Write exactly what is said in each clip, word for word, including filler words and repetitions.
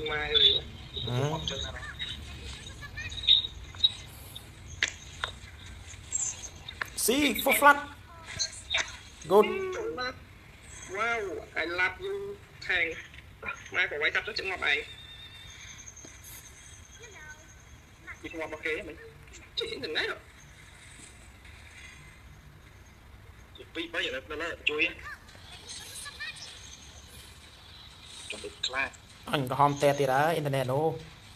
mai See, for flat. Good. Wow, I love you. Thằng mai còn quay tập rất chừng ngọc này. Chị không ngọc ok mình. Chị đừng nói rồi. Vì bây giờ nó là chui á. Chuẩn bị class. Anh có home tè thì đã internet đâu.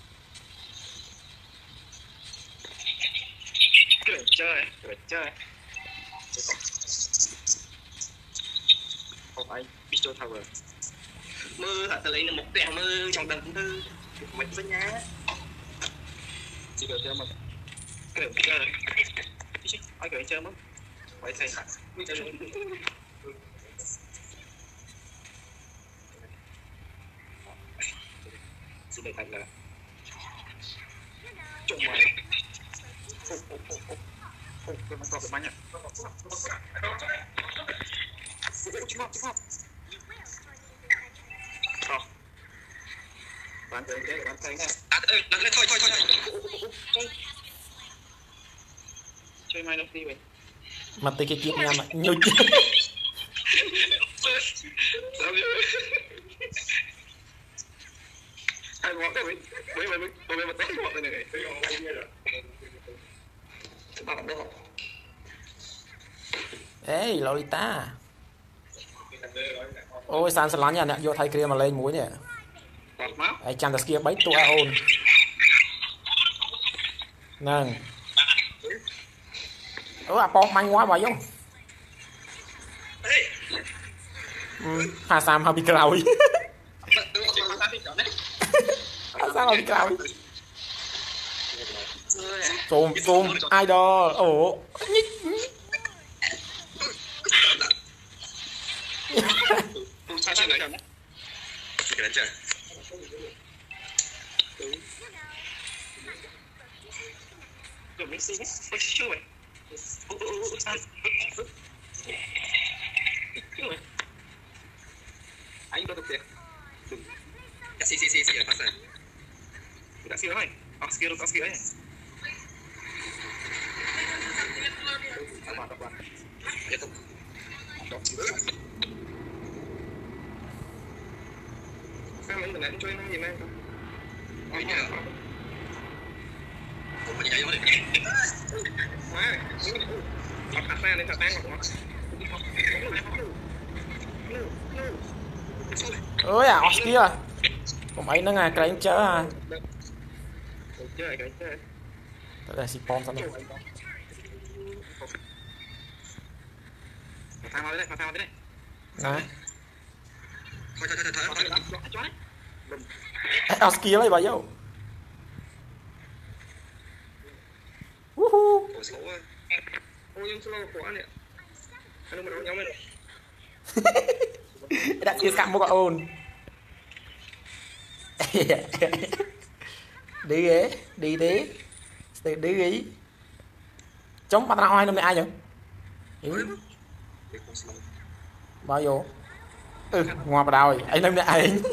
Cười chơi, cười chơi. Không phải Pistol Tower. Mưa hả, tao lấy một đèo mưa trong tầng tư. Mình với nhá. Chỉ cười chơi mà. Cười chơi. Ai cười chơi mà. Phải thay hẳn. Xin được thành là trộm mày. Ồ, ồ, ồ, ồ. Ồ, cái mặt to của bánh ạ. Chúc mọc, chúc mọc. Ờ. Bán tới cái bán tay nha. À, ơi, thôi, thôi, thôi, thôi. Chơi mai đâu đi vậy? Mặt tay cái chiếc nha mà nhiều chiếc. Hai ngón đấy, mấy mấy mấy mấy mấy mấy ngón này này. Ê, Lolita. Ôi, san sờ lán nha, nè, vô thay kia mà lên mũi nè. Ai chăn ta kia bấy tua ôn. Nâng. Ủa, à, bóng manh quá bà vô. Ừ, hà sam hà bị cào. Hà sam hà bị cào. Zoom, zoom, idol. Ủa. Anh có được tiền. Xì xì xì xì ở phát rồi. Đã xì rồi. Có xì rồi, có xì rồi. Các bạn, các bạn. Tiếp tục. Đọc xì rồi. Sao mình lại chơi nó gì mà không? Ôi nhờ. Không phải nhảy vô đi. Quá. Thật thật ra nên thật tan ngọc nó. Ôi à, Oscar à. Còn mấy nó ngà cái anh chớ à. Chơi cái chơi. Tại đây xì bom sao đâu. Thao vào đây, thao vào đây. Này. Thôi thôi thôi thôi thôi. Chó đấy. Oscar lấy bà vô. Woohoo. Ôi slow quá. Ôi em slow quá nè. Anh mà nó nhóm này. Đã chia cặm một cái ồn. Đi ghế, đi thế. Đi ghế. Chống bắt nào ai năm nay ai nhỉ? Ừ. Bao vô? Ừ, ngoài bà đào rồi, anh năm nay ai anh?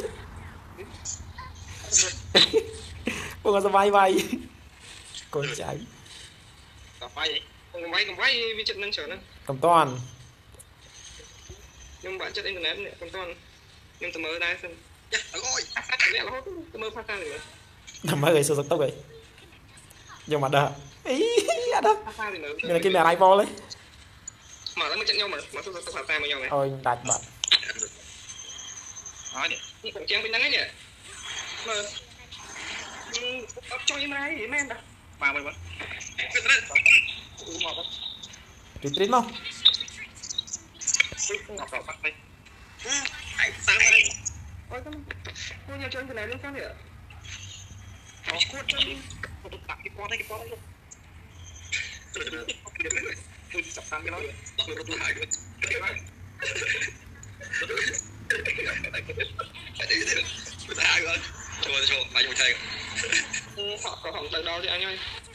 Bố con sao bay bay. Con cháy. Cầm bay vậy? Cầm bay, cầm bay vì trận nâng trở nè. Cầm toàn. Nhưng bạn chất internet này, cầm toàn. Nhưng tầm mơ đây xem. Dạ, ôi, phát phát cái này là tầm mơ phát ra rồi. Tầm mơ gây sơ sắc tốc rồi. Nhưng mà đợi. Ý, à đó. Phát ra thì nữa. Đây là cái mẹ này vô lấy. Mở ra mới trận nhau mà, mở tôi phát ra với nhau này. Ôi, đạch bật. Đó nhỉ, nhưng cũng chém bên nắng ấy nhỉ. Mà cho em này thì em đã. Mà mày mà. Tuyệt tuyệt không? Ngọc đỏ bắt đây. Hãy sáng ra đây. Ôi con. Cô nhà chơi cái này lên sao nhỉ? Có cốt chơi. Tôi tặng cái con đây cái con đây luôn. Tôi chọc sang cái đó. Tôi tôi hại luôn. Tôi ta hai con. Cho cho mày một thằng. Họ có hỏng từ đó thì anh ơi.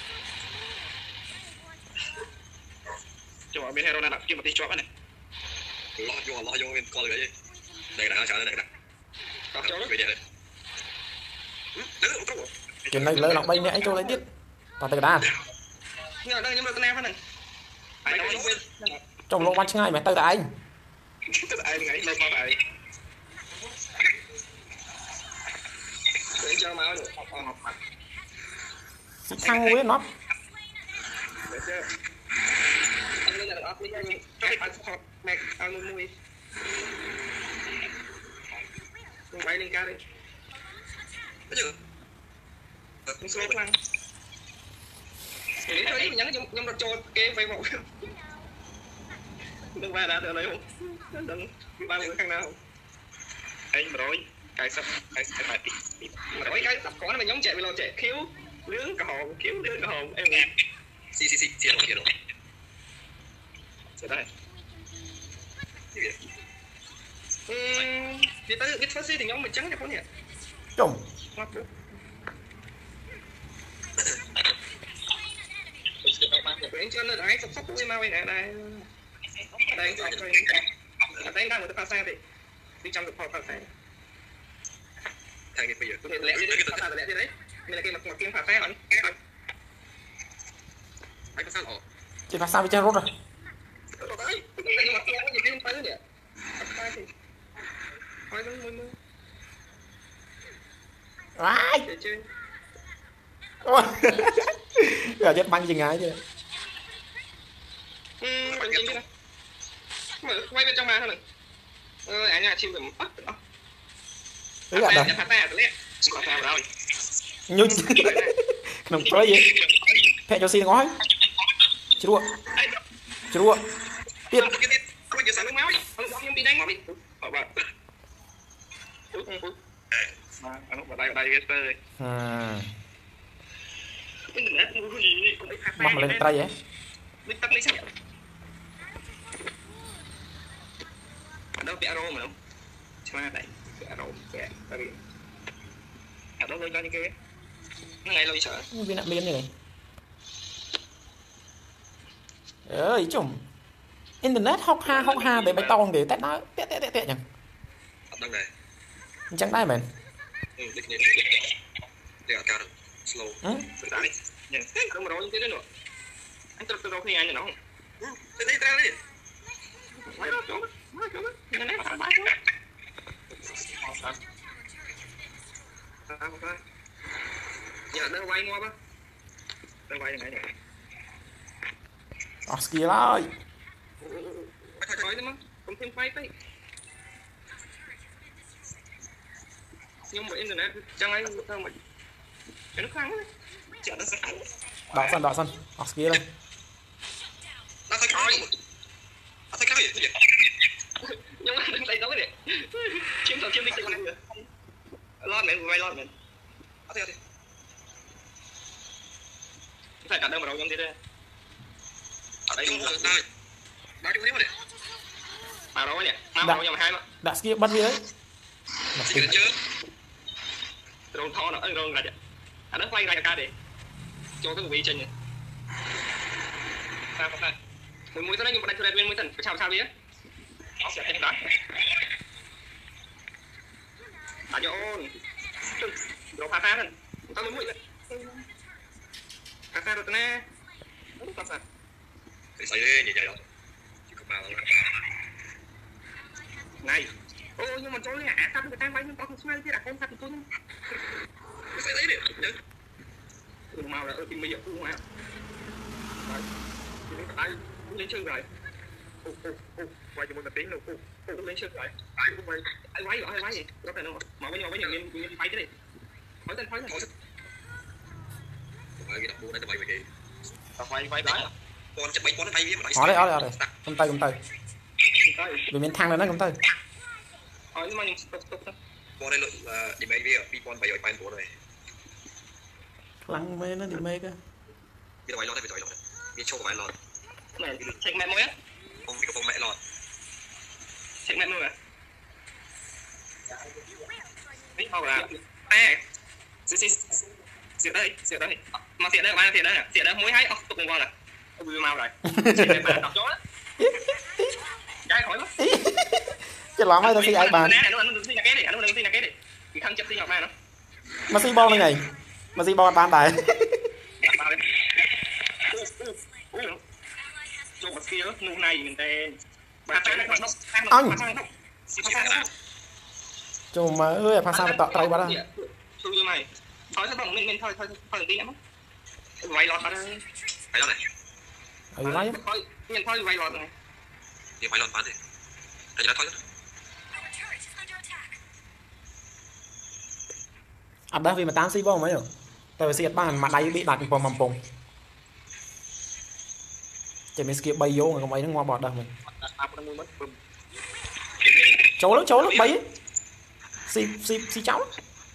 Cho bọn bên hero đang đặt kia một tí chó này. Lo vô lo vô bên con rồi cái gì. Đây là nó chờ đây đây. Có chó đó. chuyện này lỡ lòng bay nè cho lấy tiếp tao từ đa nhưng mà đây nhưng mà tên em này trong lỗ bắn ngay mày tao tại anh ai nghĩ lên bao đại để cho máu được học học mặt thằng nguy nó để chưa anh lên là ấp đi anh cho anh học mẹ ăn luôn nuôi không bay lên cao đi cái gì không số lăng nghĩ thôi nhắn trong trong cho cái vay một đừng qua đã được lấy không đừng ba mươi khăn nào anh mà nói cái sắp cái cái bài mà nói cái tập có nó mình giống chạy về lo chạy khiếu lướng cả hồn khiếu lướng cả hồn em nghe xì xì xì xì rồi rồi đây đi tới cái first thì nhóm mình trắng cho con nhỉ chồng anh cho nó đấy sắp sắp với mau này này đây đây đây đang một cái pha xe đi đi trong được pha pha xe thằng bây giờ có thể lẹ đi đấy pha lẹ đi đấy mình là cái mặt mặt kiếm pha xe hả anh có sao hả chị pha sao với chân rốt rồi đấy nhưng mà nó gì thêm tới nhỉ pha thì thôi nó mưa mưa ai giờ chết băng chừng ai chứ ừ băng chừng đi mở quay bên trong mà thôi này ờ anh nhà chim được bắt đó đấy là đâu nhưng nằm tới gì phe cho xin ngói chưa đua chưa đua tiếp không giờ sáng máu không đi đánh máu đi anh vào đây vào đây viết tới bắt mà lên tay vậy biết tắt lấy sao đâu bị arrow mà không cho đây bị arrow kẹt ta bị ở đâu lên cho như kia nó ngay lôi sợ như bên bên này ơi chồng internet học ha học ha để bày tông để tết nói tết tết tết tết nhỉ đang này chẳng đây mình ừ đi đi đi ở cao slow ừ đấy nhỉ không mà đâu như thế nữa anh tự tự đâu khi anh nó ừ đi đi ra đi mấy đó chỗ mấy chỗ nó ném vào bãi đó giờ đang quay mua ba đang quay này này Oscar ơi phải thôi mà không thêm quay tới nhưng mà internet chẳng ai sao mà nó khăn đấy chợ nó sẽ đỏ sân đỏ sân Oscar đây nó phải coi nó phải coi gì nhưng mà đừng tay đâu cái này chiếm đầu chiếm đi cái này lo mẹ quay lo mẹ ở đây phải cả đâu mà đâu giống thế đây ở đây đây đây cái này mà đâu nhỉ mà đâu nhầm hai mà đã skip bắt gì đấy chưa rồi thò nó rồi ra à nó quay ra ca để cho cái vị trình này sao không ta mùi mùi tới đây nhưng mà đây tôi đây mùi thần phải sao sao đi á nó sẽ thành đó à cho ôn rồi pha pha thôi tao mới mũi đấy pha pha rồi nè nó pha pha để xây lên như vậy rồi chứ không bao này ô nhưng mà trôi hả sao người ta quay nhưng tao không smile thế là con sao thì tôi nó xây lấy được chứ đừng mau là ở tìm bây giờ không mà đấy lên chân rồi quay cho một tiếng nữa lên chân rồi ai quay gọi ai quay gì có thể đâu mà bây giờ bây giờ mình mình quay cái này hỏi tên hỏi tên hỏi cái đặc vụ này tao bay về kì tao quay quay đó con chạy bay con nó bay với mà ở đây ở đây ở đây cầm tay cầm tay vì mình thăng lên nó cầm tay hỏi nhưng mà nhưng con đây lượng đi bay với đi con bay ở bay của rồi lăng mê nó đi mê cơ bây giờ bay lo đây bây giờ lo đi show của mày lo này chạy mẹ mới á không thì có mẹ lo chạy mẹ mới à biết không là à xí xí xí đây xí đây mà xí đây mà xí đây xí đây muối hay ốc tục ngon à ôi bị mau rồi xí đây bạn đọc chó cái hỏi lắm chứ làm ai tao xí ai bàn nè nó nó xin là cái này nó đừng xin là cái này thì khăn chụp xin ngọc mai nó mà xi bom này mà xi bom ban tài chỗ mặt kia nụ này mình tên anh chỗ mà ơi pha sao tọt tay vào đây thôi này thôi thôi mình mình thôi thôi thôi tí nữa vay lọt vào đây vay lọt này ấy lấy thôi mình thôi vay lọt này thì vay lọt bán đi đây là thôi ăn đó vì mà tám xi bom mấy rồi tại vì xịt bàn mặt đáy bị đặt vào mầm bùng chỉ mình skip bay vô không ấy nó ngoa bọt đâu mình chấu lắm chấu lắm bay xi xi xi cháu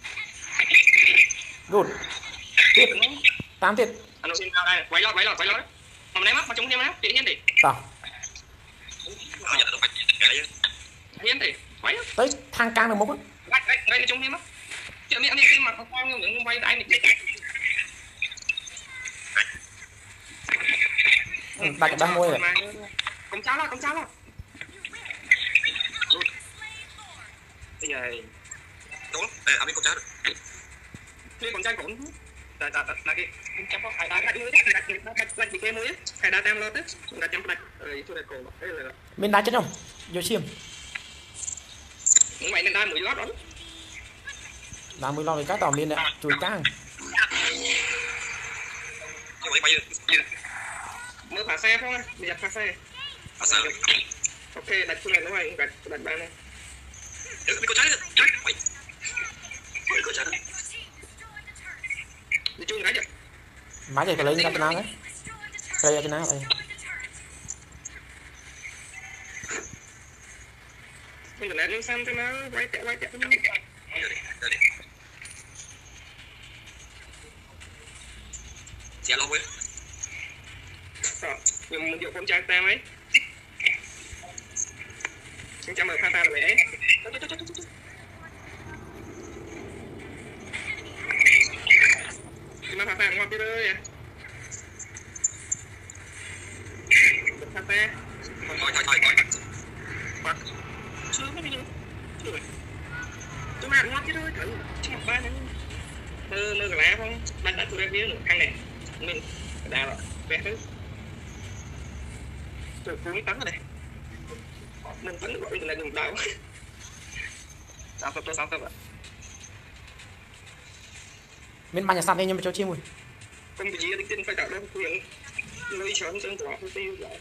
good tiếp tám tiếp anh xin ra đây quay lọt quay lọt quay lọt mà ném mắt mà chúng thêm á chị hiên đi tao hiên đi quay tới thang cang được một á đây đây là chúng thêm á chị miệng đi mà không con những quay đại này đặt đang mua rồi không cháu lo không cháu lo bây giờ đúng đây anh con cháu được khi con trai cũng là là là cái cháu có phải đá đặt mới đặt đặt đặt cái mới phải đá tem lo tức đặt trong đặt rồi tôi đặt cổ đây là mình đá chết không vô xiêm những mày nên đá mười lót đó làm mười lon thì cá tòm lên nè chùi cang mới phá xe không bây giờ phá xe ok đặt chỗ này nó này đặt đặt bàn này đi chung cái gì má chạy phải lấy cái nào đấy đây là cái nào đây bây giờ lên xem cho nó quay chạy quay chạy xe lo quên nhưng một điều con trai ta mấy con trai mở pha ta là mẹ nó pha ta ngon cái ơi à pha ta thôi thôi thôi thôi thôi chưa có gì nữa chưa rồi tôi làm ngon cái ơi thử chứ một ba nữa mơ mơ cái lá không đặt đặt tôi ra phía nữa ăn này mình đào rồi vẽ thứ tôi cũng tấn rồi này mình tấn gọi là đừng đào sao tôi sao tôi vậy mình mang nhà săn đi nhưng mà cho chim rồi không bị gì đi tin phải tạo đâu quyền lấy chọn chân của tôi tiêu rồi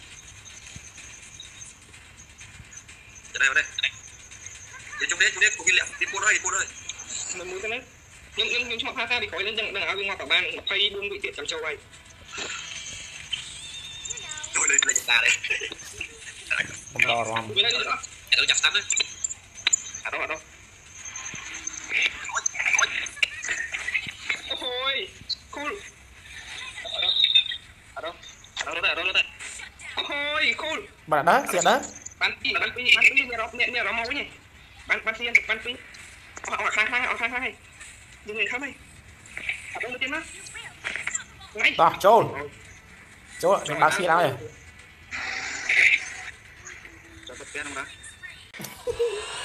đây đây đi chung đấy chung đấy cũng đi lẹ đi cô đây cô đây mình muốn cái đấy nhưng nhưng nhưng mà pha ta bị khỏi lên đằng đằng áo bên ngoài tàu ban phay buông bị tiệt chầm châu này rồi lên lên ta đây không đo rom bên đây nữa để tôi chặt sẵn đấy à đâu à đâu ôi cool ở đâu ở đâu ở đâu ở đâu ở đâu ôi cool bà đó xịt đó bắn pin bắn pin bắn pin nghe rõ nghe nghe rõ máu nhỉ bắn bắn pin bắn pin ở khai khai ở khai khai đừng người khác mày ở đâu tiên á ngay to trôn chỗ mình bao xi đâu rồi cho tập tiên không đó